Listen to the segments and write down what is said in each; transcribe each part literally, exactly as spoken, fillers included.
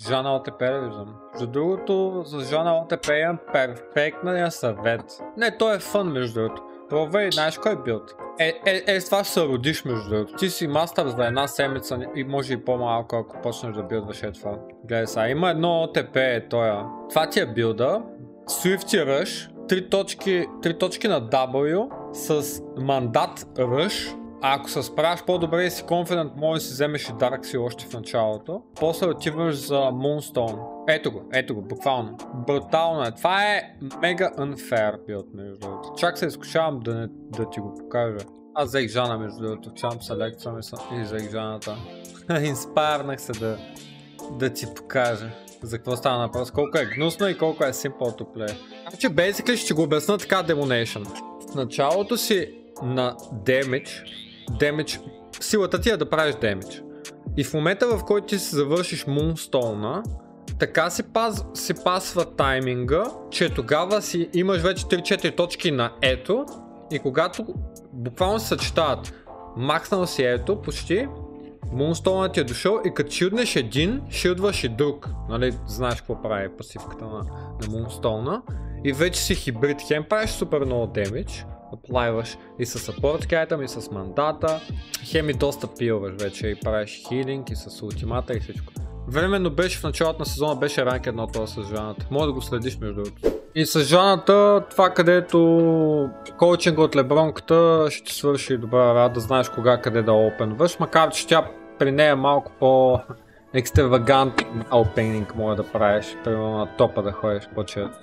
Жана ОТП да виждам. За другото, за Жана ОТП имам перфектния съвет. Не, той е фън между другото. Пробвай, знаеш кой билд? Е, е, е, с това ще се родиш между другото. Ти си мастър за една седмица и може и по-малко, ако почнеш да билдваш е това. Гледай сега, има едно ОТП е тоя. Това ти е билда. Swifty Rush, три точки, три точки на W с мандат Rush. А ако се справяш по-добре и си конфидент, може да си вземеш и Dark Seal още в началото. После отиваш за Moonstone. Ето го, ето го, буквално. Брутално е. Това е мега unfair билд между другото. Чак се изкушавам да, не, да ти го покажа. Аз взех Жана между другото. Чам селекция и взех Жаната. Инспарнах се да, да ти покажа за какво става въпрос. Колко е гнусно и колко е simple to play. Значи basically ще го обясна така Demonation. В началото си на damage, damage, силата ти е да правиш damage. И в момента, в който ти си завършиш Moonstone, така си, паз, си пасва тайминга, че тогава си имаш вече три-четири точки на ето и когато буквално се съчетават, макснал си ето почти, Moonstone ти е дошъл и като шилднеш един, шилдваш и друг. Нали, знаеш какво прави пасивката на, на Moonstone. И вече си хибрид, хем правиш супер много демидж, оплайваш и с support item, и с мандата, хем и доста пилваш вече и правиш хилинг и с ултимата и всичко. Временно беше в началото на сезона, беше ранк едно това с Жаната. Може да го следиш между другото. И с Жаната, това където коучинга от лебронката ще ти свърши добра работа, да знаеш кога къде да опенваш, макар че тя при нея малко по екстравагантен опенинг може да правиш, примерно на топа да ходиш по-често.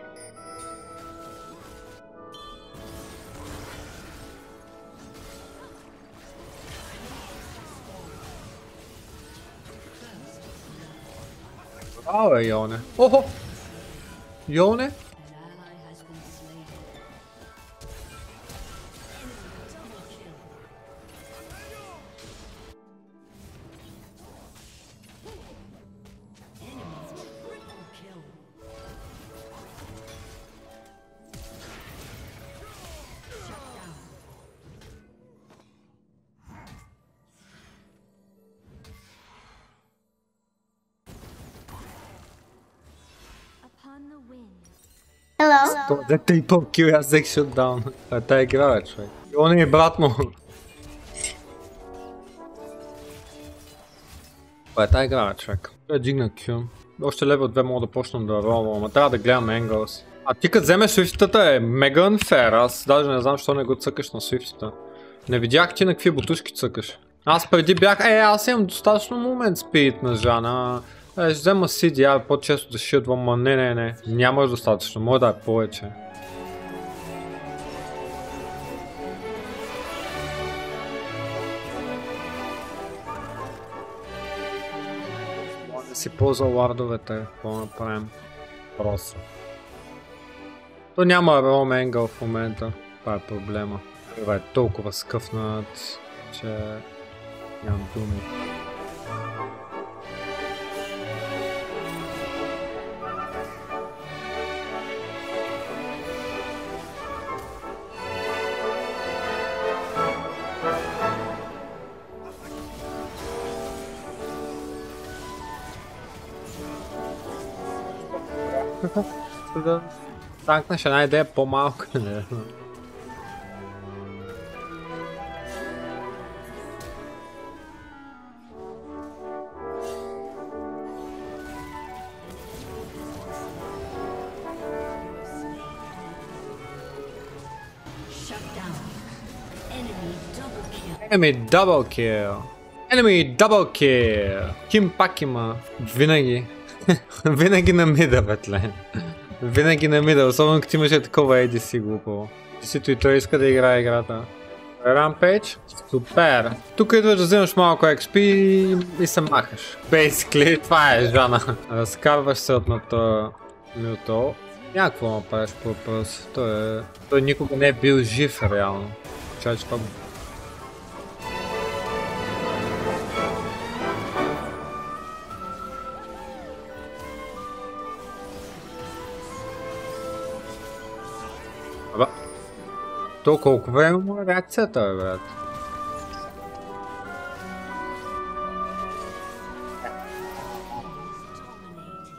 Браво е, Йоне. Охо! Йоне? Hello. Това е трипъл кил, аз взех шутдаун. Това е тая игра, бе, човек. Йоне е брат му. Това е тая игра, бе, човек. Той дигна кил. Още левел две мога да почнем да ролвам, ама трябва да гледам Engels. А ти като вземеш Swift-тата е мега unfair, аз даже не знам защо не го цъкаш на Swift-та. Не видях ти на какви бутушки цъкаш. Аз преди бях, е, аз имам достатъчно момент спирит на Жана. Е, ще взема си ди ар по-често да шилдвам, ма не, не, не. Нямаш достатъчно, може да е повече. Може да си ползва лардовете, какво направим. Просто. То няма ром енгъл в момента, това е проблема. Това е толкова скъфнат, че нямам думи. Да танкнеш една идея по-малко, не? Enemy double kill! Enemy double kill! Ким пак има. Винаги. Винаги на мида, бетле. Винаги на мида, особено като имаше такова ей ди си глупаво. Сито и той иска да играе играта. Rampage? Супер! Тук идваш да вземаш малко екс пи и, и се махаш. Basically, това е Жана. Разкарваш се от на този Мютол. Някакво направиш по въпрос. Той, е... той никога не е бил жив реално. Чай, че това... Аба... То колко време му е реакцията, бе, брат?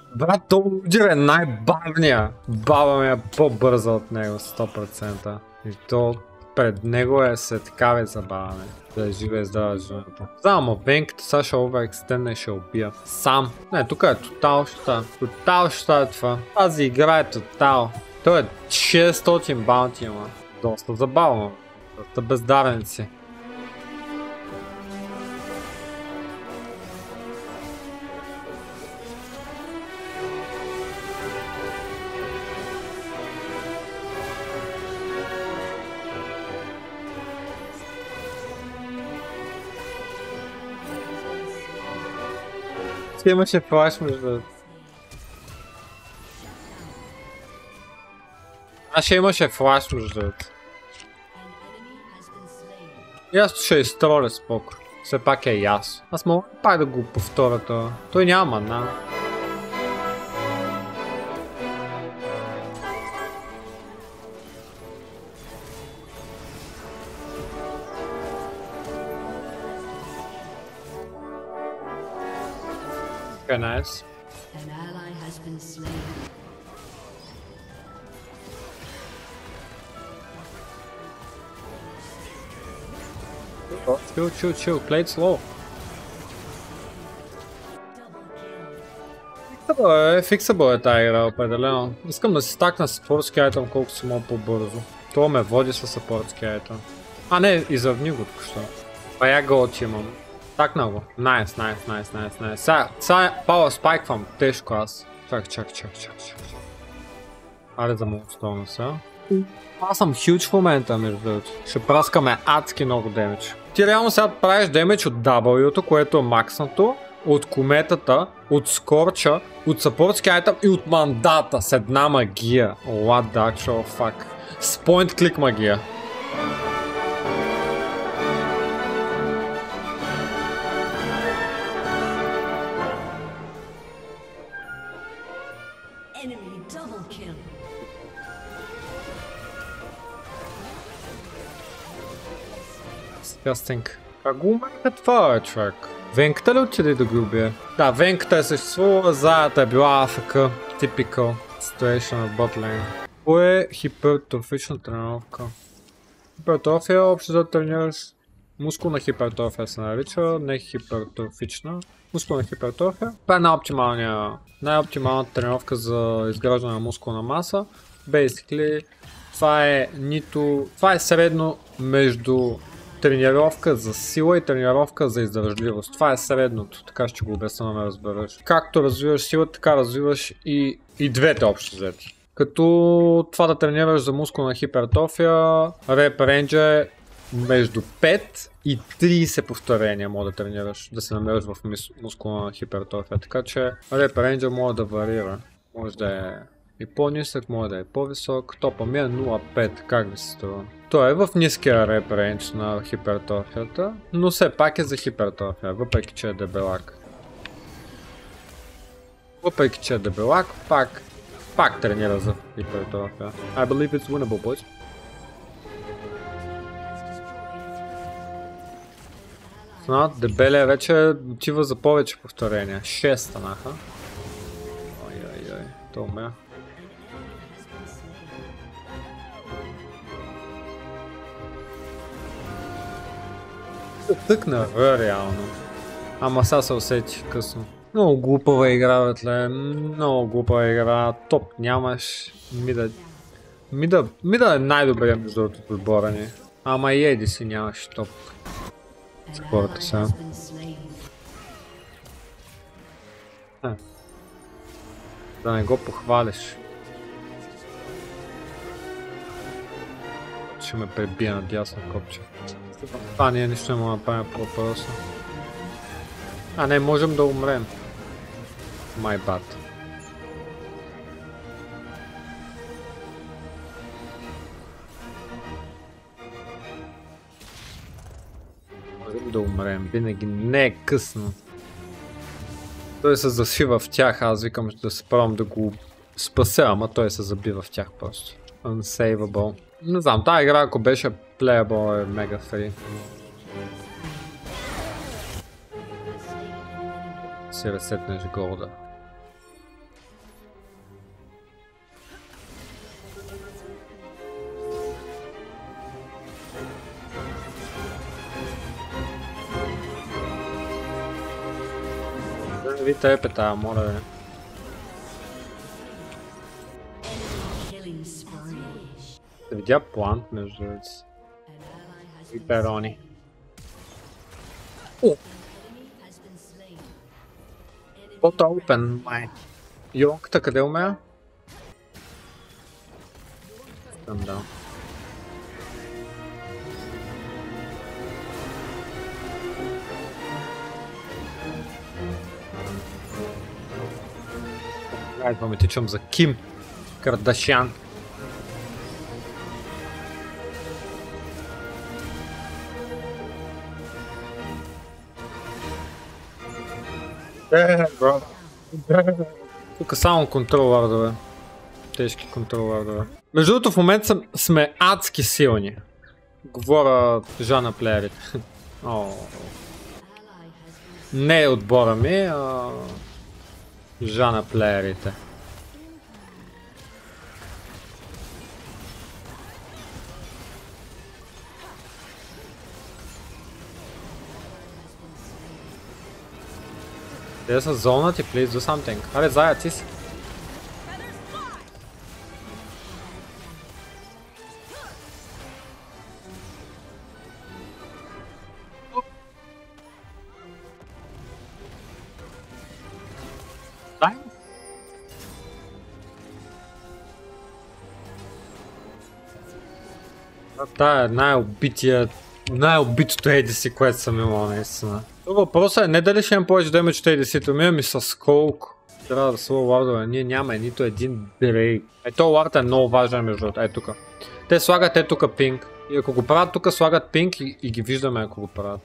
Брат, Толджер е най-бавния. Баба ми е по-бърза от него, сто процента. И то пред него е се такава забавяне. Да е живе и здрава жената. Само венката сега ще оверекстенна и ще убия. Сам. Не, тук е тотал ща. Тотал ща е това. Тази игра е тотал. Той е шестстотин баунти, ама. Доста забавно. Доста бездарници. Ще имаше флаш между... А ще имаше флаш между... И аз ще изтроля споко. Все пак е ясно. Аз мога пак да го повторя това. Той няма мана. Okay, nice. An ally has been slain. Chill, chill, chill. Play it slow. Фиксабъл е, фиксабъл е тази игра, определено. Искам да си стакна съпортски айтъм колкото си мога по-бързо. Това ме води със съпортски айтъм. А не, изравни го току-що. А я голчи имам. Такна го. Найс, найс, найс, найс, найс. Сега, сега пауър спайквам. Тежко аз. Чак, чак, чак, чак, чак. Аре да му остана сега. Аз съм хюч в момента, между другото. Ще праскаме адски много демидж. Ти реално сега правиш демидж от W-то, което е макснато, от кометата, от скорча, от съпортски айтъм и от мандата с една магия. What the actual fuck. С point click магия. Enemy double kill. Disgusting. Как го умеха това е, човек? Венката ли отиде да ги убие? Да, Венката е съществувала, заята е била АФК. Typical situation в ботлейн. Кое е хипертрофична тренировка? Хипертрофия общо да тренираш. Мускулна хипертрофия се нарича, не хипертрофична. Мускулна хипертрофия. Това е най-оптималния, най-оптималната тренировка за изграждане на мускулна маса. Basically, това е нито... Това е средно между тренировка за сила и тренировка за издържливост. Това е средното, така ще го обясня да ме разбереш. Както развиваш сила, така развиваш и, и двете общо взети. Като това да тренираш за мускулна хипертрофия, реп рейнджа е между пет и трийсет повторения може да тренираш, да се намериш в мускулна хипертрофия. Така че реп рейнджа може да варира. Може да е и по-нисък, може да е по-висок. Топа ми е нула цяло пет, как ви се струва? Той е в ниския реп рейндж на хипертрофията, но все пак е за хипертрофия, въпреки че е дебелак. Въпреки че е дебелак, пак, пак тренира за хипертрофия. I believe it's winnable, boys. Но дебелия вече отива за повече повторения. шест станаха. Ой-ой-ой, то умея. Тъкна, реално. Ама сега се усети късно. Много глупава игра, бетле. Много глупава игра. Топ нямаш. Мида... Мида... Мида е най-добрия между другото в отбора ни. Ама и еди си нямаш топ. С хората сега. Е. Да не го похвалиш. Ще ме пребия на дясно копче. А, ние нищо не мога да направим по въпроса. А, не, можем да умрем. My bad. Можем да умрем, винаги не е късно. Той се зашива в тях, аз викам да се пробвам да го спася, ама той се забива в тях просто. Unsavable. Не знам, тази игра ако беше playable е мега фри. Си ресетнеш голда. Ви тепета, моля ви. Killing spree. Да видя плант между An ally has и been перони. О! enemy has been slain. Бот опен, май. Йонката къде умея? Там да. Айде, ме тичам за Ким Кардашян. Е, бро. Тук само контрол вардове. Тежки контрол вардове. Между другото в момента съм, сме адски силни. Говоря жана плеерите. О, не отбора ми, а жана плеерите. There's a zone that please do something. Аре, заяц си. Дай. Та е най-убития, най-убитото ей ди си, което съм имал наистина. Въпросът е не дали ще имам повече демидж от ей ди си-то, ми ми с колко. Трябва да слова вардове, ние нямаме нито един дрейк. Е, то лард е много важен между другото, е тука. Те слагат е тука пинг. И ако го правят тука, слагат пинг и, и ги виждаме ако го правят.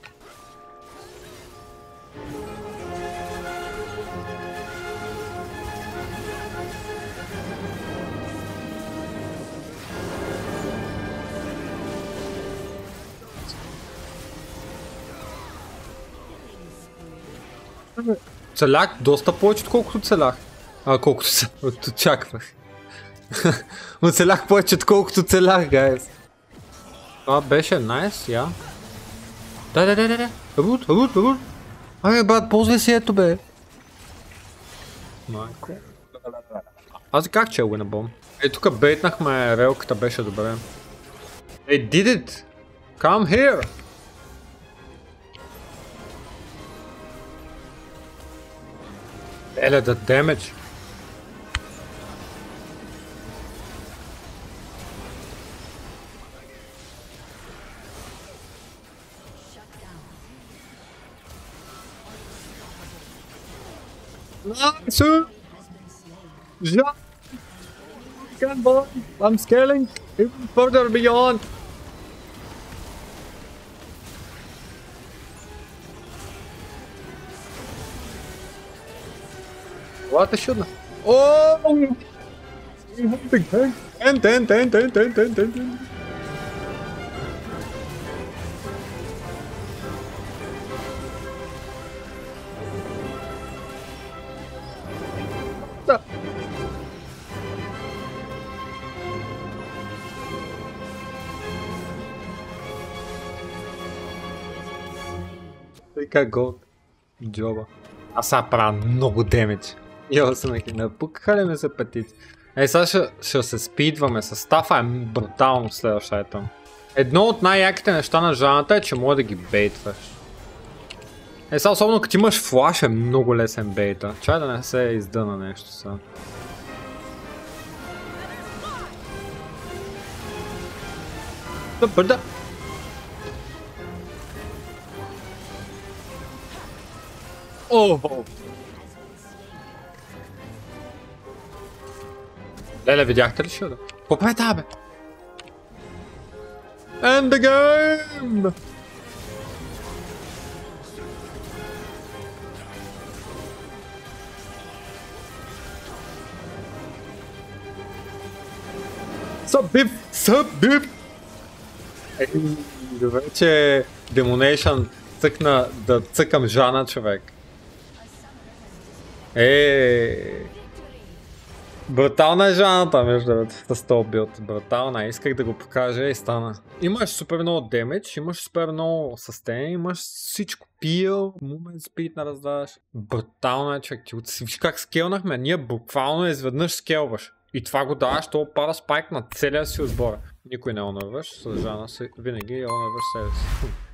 Целях доста повече, отколкото целях. А, колкото се очаквах. Оцелях повече, отколкото целях, гайс. Това беше найс, я. Дай, дай, дай, дай, дай. Рут, рут, рут. Ай, брат, ползвай си ето, бе. Майко. Аз как че го набом? Е, тук бейтнахме, релката беше добре. They did it! Come here! Еле да демедж. Nice! Jump! Can bomb! I'm scaling even further beyond! What the shit? Oh! Big tank! Ten, ten, ten, ten, ten, ten, ten, ten. Да. Така голд. Джоба. Аз сега правя много демидж. Йо, се напукаха ли ме за пътици? Е, сега ще, ще се спидваме с стафа, е брутално следваща етап. Едно от най-яките неща на жаната е, че може да ги бейтваш. Е, сега особено като имаш флаш е много лесен бейта. Чай да не се издъна нещо сега. Да бърда! О! Леле, видяхте ли шуда? Какво прави тази, бе? End the game! Sup, bip! Sup, bip! Ей, добре, че Demonation цъкна да цъкам Жана, човек. Еее! Брутална е жаната, между другото, с този билд. Брутална, исках да го покажа и стана. Имаш супер много демидж, имаш супер много състение, имаш всичко. Пил, момент спид на раздаваш. Брутална е, човек. Ти виж как скелнахме, ние буквално изведнъж скелваш. И това го даваш, това пара спайк на целия си отбор. Никой не онърваш, с жана си винаги онърваш себе си.